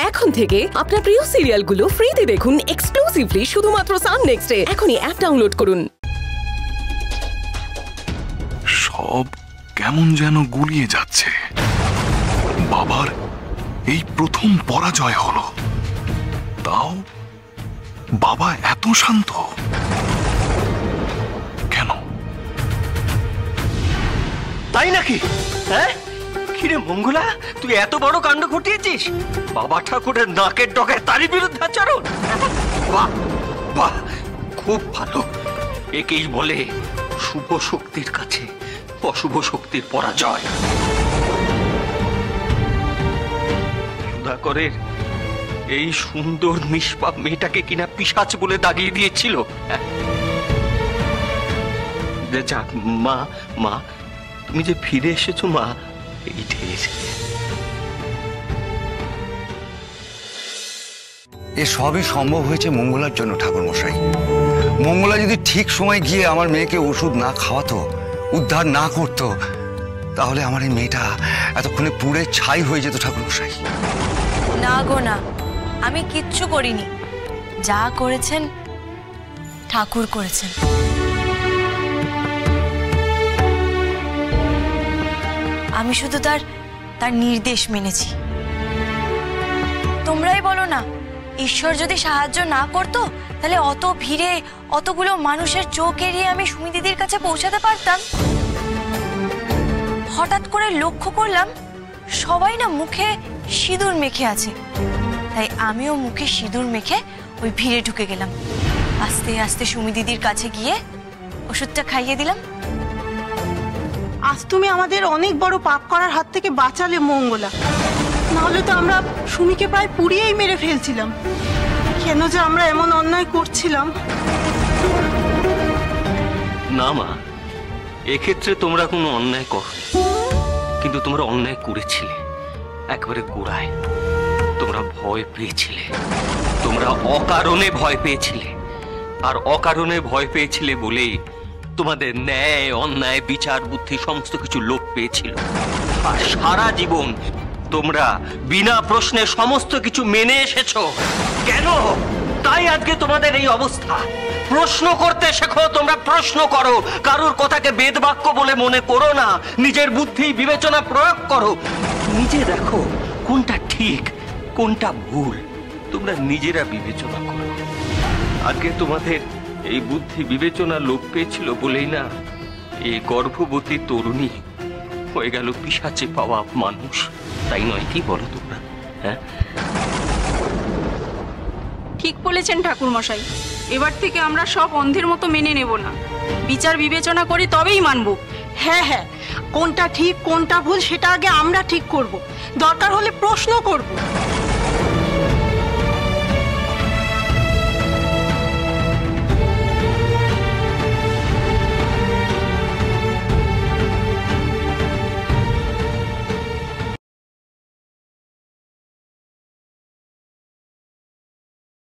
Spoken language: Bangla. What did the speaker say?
এখন থেকে আপনার প্রিয় সিরিয়ালগুলো ফ্রিতে দেখুন এক্সক্লুসিভলি শুধুমাত্র সান নেক্সটে। এখনই অ্যাপ ডাউনলোড করুন। সব কেমন যেন গুলিয়ে যাচ্ছে। বাবার এই প্রথম পরাজয় হলো, তাও বাবা এত শান্ত কেন? তাই নাকি? হ্যাঁ, কিরে মঙ্গলা, তুই এত বড় কাণ্ড ঘটিয়েছিস? বাবা ঠাকুরের নাকের ডগায় তারই বিরুদ্ধে আচরণ? বাহ বাহ, খুব ভালো। একেই বলে শুভ শক্তির কাছে অশুভ শক্তির পরাজয়। সুধাকরের এই সুন্দর নিষ্পাপ মেয়েটাকে কিনা পিশাচ বলে দাগিয়ে দিয়েছিল। যাক মা, মা তুমি যে ফিরে এসেছো মা, এই ঢের। এ সবই সম্ভব হয়েছে মঙ্গলার জন্য ঠাকুর মশাই। মঙ্গলা যদি ঠিক সময় গিয়ে আমার মেয়েকে ওষুধ না খাওয়াতো, উদ্ধার না করতো, তাহলে আমার এই মেয়েটা এতক্ষণে পুড়ে ছাই হয়ে যেত ঠাকুর মশাই। না গো না, আমি কিচ্ছু করিনি। যা করেছেন ঠাকুর করেছেন। আমি শুধু তার নির্দেশ মেনেছি। তোমরাই বলো না, ঈশ্বর যদি সাহায্য না করতো তাহলে অত ভিড়ে অতগুলো মানুষের চোখ এড়িয়ে আমি সুমি দিদির কাছে পৌঁছাতে পারতাম? হঠাৎ করে লক্ষ্য করলাম সবাই না মুখে সিঁদুর মেখে আছে, তাই আমিও মুখে সিঁদুর মেখে ওই ভিড়ে ঢুকে গেলাম। আস্তে আস্তে সুমি দিদির কাছে গিয়ে ওষুধটা খাইয়ে দিলাম। আজ তুমি আমাদের অনেক বড় পাপ করার হাত থেকে বাঁচালে মঙ্গলা, নাহলে তো আমরা সুমিকে প্রায় পুড়িয়েই মেরে ফেলছিলাম। কেন যে আমরা এমন অন্যায় করছিলাম। না মা, এক্ষেত্রে তোমরা কোনো অন্যায় করনি, কিন্তু তোমরা অন্যায় করেছিলে একেবারে গোড়ায়। তোমরা ভয় পেয়েছিলে, তোমরা অকারণে ভয় পেয়েছিলে, আর অকারণে ভয় পেয়েছিলে বলেই তোমাদের ন্যায় অন্যায় বিচার বুদ্ধি সমস্ত কিছু লোপ পেয়েছিল। আর সারা জীবন তোমরা বিনা প্রশ্নে সমস্ত কিছু মেনে এসেছো। কেন? তাই আজকে তোমাদের এই অবস্থা। প্রশ্ন করতে শেখো, তোমরা প্রশ্ন করো। কারোর কথাকে বেদবাক্য বলে মনে করো না, নিজের বুদ্ধি বিবেচনা প্রয়োগ করো। নিজে দেখো কোনটা ঠিক কোনটা ভুল, তোমরা নিজেরা বিবেচনা করো। আজকে তোমাদের এই বুদ্ধি বিবেচনা লোপ পেয়েছিল বলেই না এই গর্ভবতী তরুণী হয়ে গেল পিশাচে পাওয়া মানুষ। তাই নয় কি বলো তোমরা? হ্যাঁ, ঠিক বলেছেন ঠাকুর মশাই। এবার থেকে আমরা সব অন্ধের মতো মেনে নেব না, বিচার বিবেচনা করি তবেই মানব। হ্যাঁ হ্যাঁ, কোনটা ঠিক কোনটা ভুল সেটা আগে আমরা ঠিক করব, দরকার হলে প্রশ্ন করব।